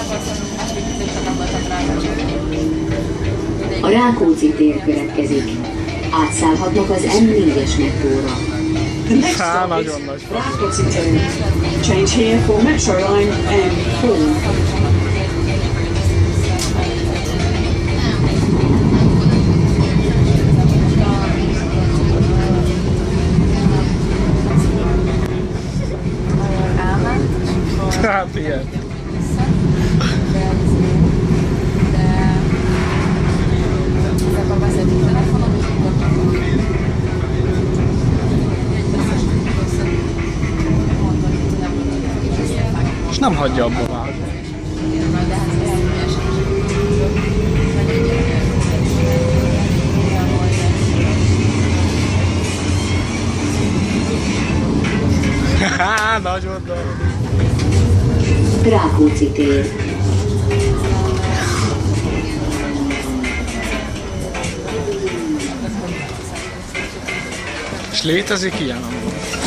A Rákóczi tér következik. Átszállhatnak az M4-es metróra. The next stop is Rákóczi tér. Change here for Metro Line M4. Hát ilyen. És nem hagyja abba vágni. Nagyon dolog. Rákóczi tér. És létezik ilyen amúgy?